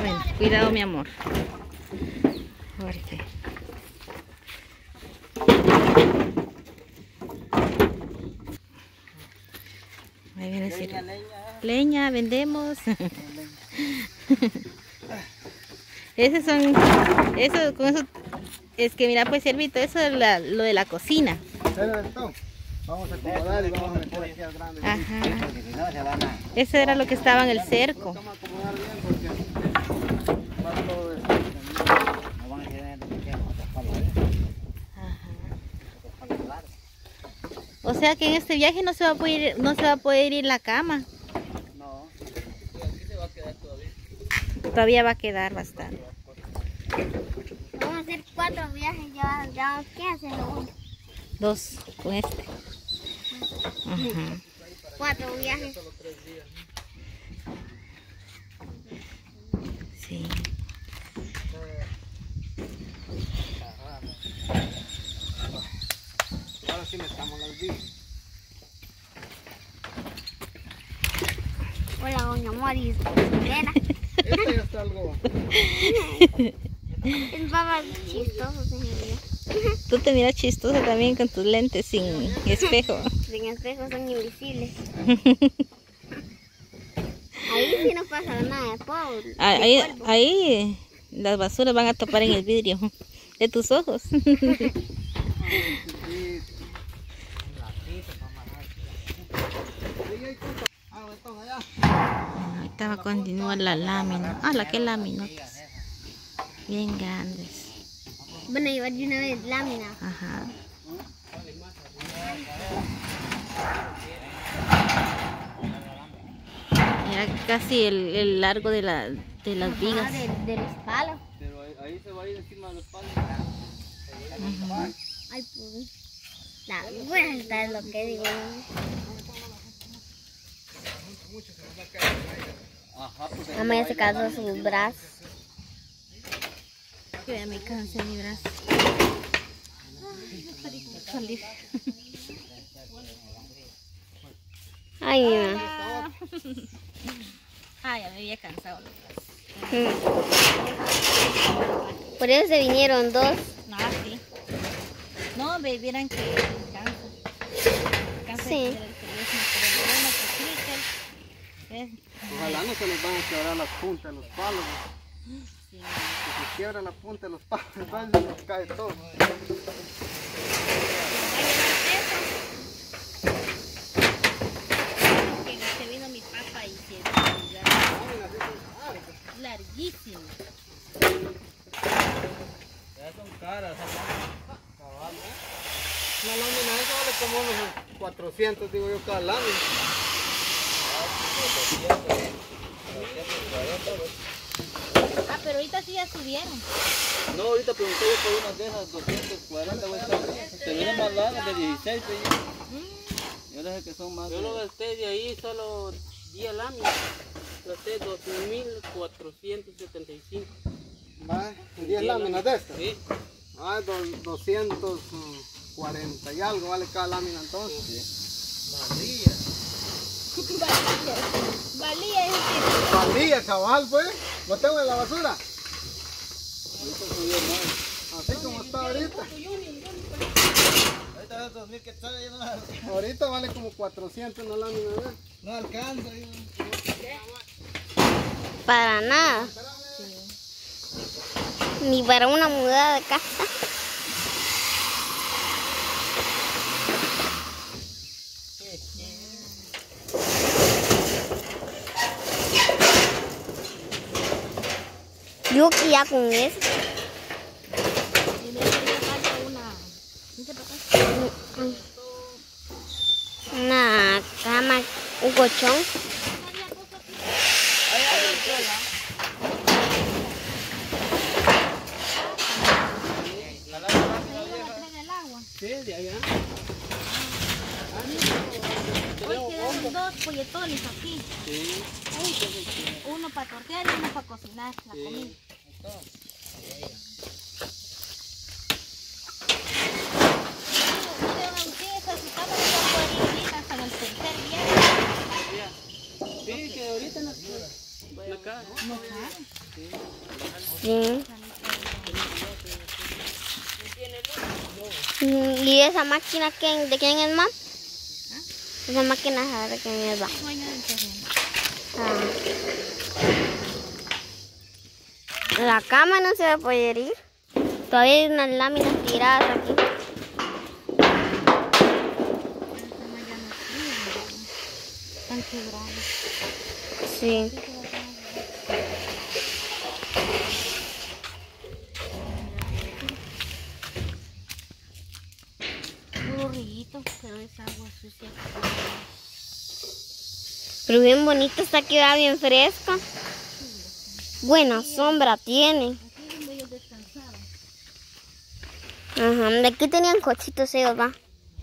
Bueno, cuidado mi amor. Fuerte. Ahí viene a decir, leña, vendemos. Esos son, eso, con eso, es que mira pues Ciervito, eso es lo de la cocina. Vamos a acomodar y vamos a meter aquí al grande. Ajá. Eso era lo que estaba en el cerco. Vamos a acomodar bien porque va todo esto. O sea que en este viaje no se va a poder ir la cama. No, aquí se va a quedar todavía. Todavía va a quedar bastante. Vamos a hacer 4 viajes, ya ¿qué hacerlo uno? 2 con este. Ajá. 4 viajes. Sí. Ahora sí metamos las vías. Hola, doña Moris. Nena. Este ya está algo. Es baba chistoso, señoría. Tú te miras chistosa también con tus lentes sin espejo. Sin espejos son invisibles. Ahí sí no pasa nada, pobre. Ahí las basuras van a topar en el vidrio de tus ojos. Ahorita va a continuar la lámina. Ah, la que láminas. Bien grandes. Van a llevar de una vez lámina. Ajá. Era casi el largo de las vigas. De los palos. Pero ahí se va a ir encima de los palos. Ay, pues. La vuelta es lo que digo. Mamá ya se casó sus brazos. Yo ya me cansé mi brazo. Ay, mira. Ah, ya me había cansado. Por eso se vinieron 2. No, sí. No, me vieran que cansa. Sí. Ojalá no se nos van a quebrar las puntas de los palos. Sí. Si se quiebra la punta de los palos, entonces se nos cae todo. Se vino mi papá y se larguísimo. Ya son caras. La lámina esa vale como unos 400, digo yo, cada lámina. Ah, pero ahorita sí ya subieron. No, ahorita pregunté yo por unas de esas 240, güey, se vienen más largas de 16, güey. Yo les dije que son más. Yo lo gasté de ahí solo 10 láminas. Gasté 2.475. ¿Va? 10 láminas de estas. Sí. Ah, 240 y algo vale cada lámina entonces. Valía ese. Valía, cabal, pues. Lo tengo en la basura. Así como está ahorita. Ahorita 2000 quetzales, ahorita vale como 400 una lámina, ¿verdad? No alcanza. Para nada. Ni para una mudada de casa. Yo que ya con eso. Una cama, un colchón. Sí, de allá. Hoy quedaron 2 polletones aquí. Sí. Uno para tortear y uno para cocinar la comida. Sí, que ahorita en la acá. No cabe. Sí. ¿Y esa máquina de quién es, mamá? Esa máquina de quién es, va. Dueño del terreno. La cama no se va a poder ir. Todavía hay unas láminas tiradas aquí. Están quebrados. Sí. Puro riguito, pero es agua sucia. Pero bien bonita está, queda bien fresca. Buena sombra tiene. Aquí es donde ellos descansaban. Ajá, de aquí tenían cochitos ellos, va.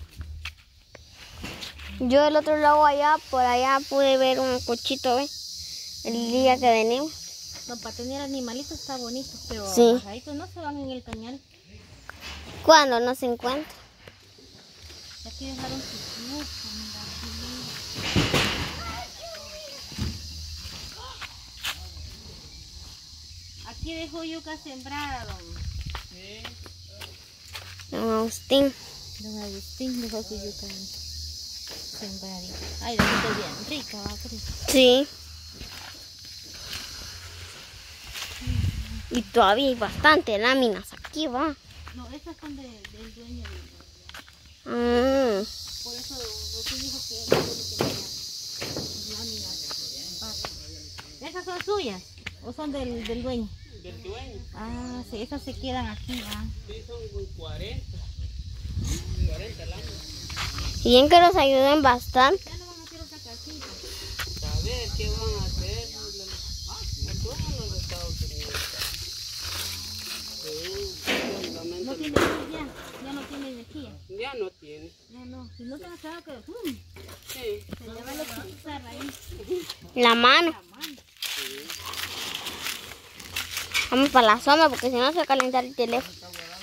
Yo del otro lado allá, por allá pude ver un cochito, ¿ves? El día que venimos. No, para tener animalitos está bonito, pero Sí. pajaritos no se van en el cañal. ¿Cuándo no se encuentra? Aquí dejaron sus yucas, mira, qué lindo. Aquí dejó yuca sembrada, Don Agustín. don Agustín dejó su yuca sembradita. Ay, la yuca es bien rica, va, Cris. Sí. Y todavía hay bastante láminas aquí, va. No, estas son del dueño del... Por eso Rosy dijo que él solo tenía láminas. ¿Esas son suyas o son del dueño? Del dueño. Ah, sí, esas se quedan aquí, ¿va? Sí, son 40 láminas. Y bien que nos ayuden bastante. Ya no van a hacer otra casita. A ver qué van a hacer. Todos los Estados Unidos. Sí, No tiene energía, ya no tiene energía. ya no tiene. Ya no, si no se nos queda que Sí. se lleva la pizarra ahí. La mano. Vamos para la sombra porque si no se va a calentar el teléfono.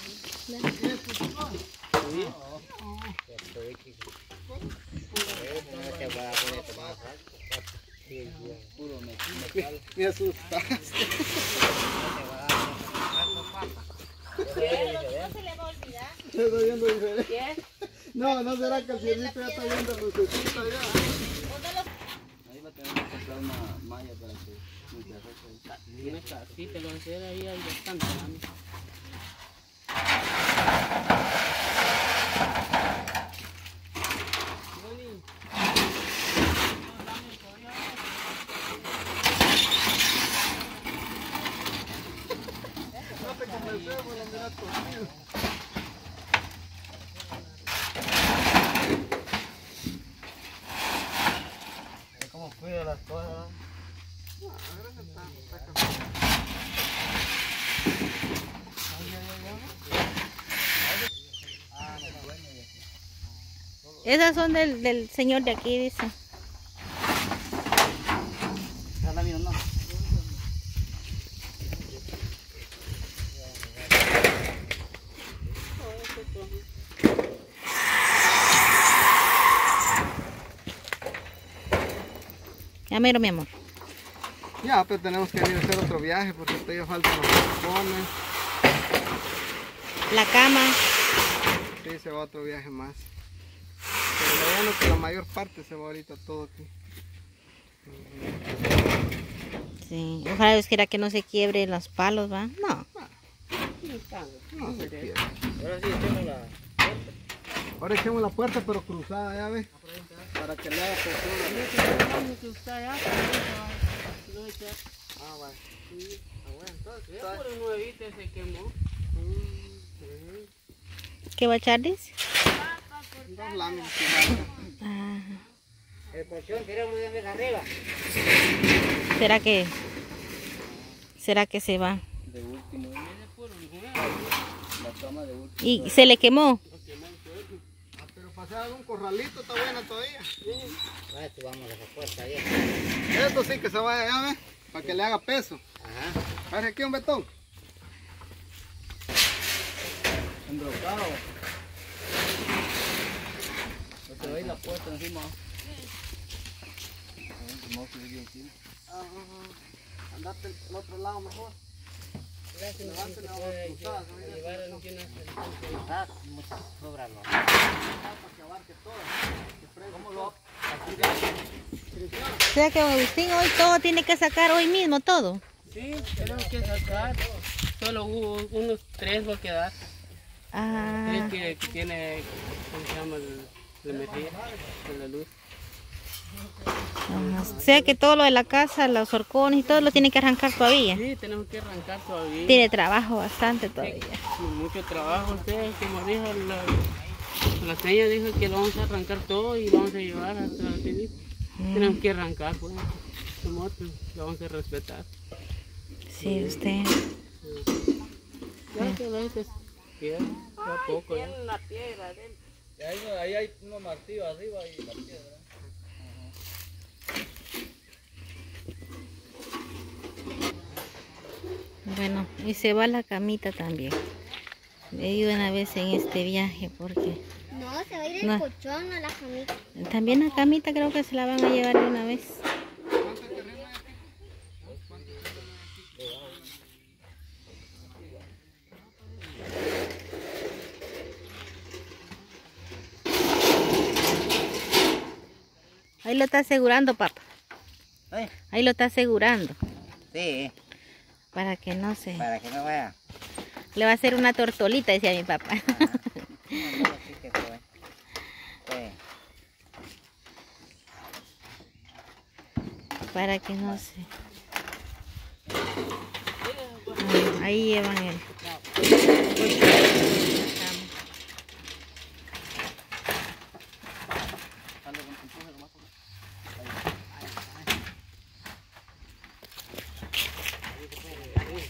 Me asustaste. No se le va a olvidar. Se está viendo diferente. No, no será que el cielito ya está viendo lucecita ya. Ahí va a tener que comprar una malla para que no se arroje. Una casita, lo que sea, ahí hay bastante láminas. No te convencemos, lo miras conmigo. ¿Cómo cuida las cosas? Esas son del señor de aquí, dice. Ya la miro, no. Ya miro, mi amor. Ya, pero tenemos que ir a hacer otro viaje porque todavía faltan los tapones. La cama. Sí, se va otro viaje más. Pero lo bueno es que la mayor parte se va ahorita todo aquí. Sí, ojalá Dios quiera que no se quiebre los palos, ¿va? No. No se quiere. Ahora sí, echemos la... Ahora echemos la puerta pero cruzada, ya ves. Para que le haga presión. que usted allá, lo echa. Ah, vale. Sí. Ah, bueno, entonces. Ya por el nuevito se quemó. ¿Qué va a echar, dice? Dos láminas. Ah, El porción queremos de arriba. ¿Será que se va? De último. La cama de último. ¿Y se le quemó? Ah, pero para hacer un corralito está buena todavía. Esto vamos a la puerta allá. Esto sí que se vaya allá, ¿ves? Para que le haga peso. Ajá. Parece aquí un betón. Embrocado. Se va a ir la puerta encima. No se ve bien aquí. Andate el otro lado mejor. Levante la otra cruzada. Para que abarque todo. ¿Cómo lo? O sea que Agustín hoy todo tiene que sacar hoy mismo, todo. Sí, tenemos que sacar. Solo unos 3 va a quedar. Ah, 3 que tiene, ¿cómo se llama? La metida de la luz. ajá. O sea que todo lo de la casa, los horcones y todo lo tiene que arrancar todavía. Sí, tenemos que arrancar todavía. Tiene trabajo bastante todavía. Mucho trabajo, usted, como dijo la señora, dijo que lo vamos a arrancar todo y vamos a llevar hasta la tienda. Tenemos que arrancar, pues, nosotros lo vamos a respetar. Sí, usted. Ya que a veces queda poco. Ya. Ahí hay unos martillos arriba y la piedra. Bueno, y se va la camita también. He ido una vez en este viaje porque... No, se va a ir el colchón a la camita. También la camita creo que se la van a llevar de una vez. Ahí lo está asegurando, papá. Ahí lo está asegurando. Sí, Para que no se... para que no vaya. Le va a hacer una tortolita, decía mi papá. No, sí que fue. Sí. Para que no se... Ahí llevan el...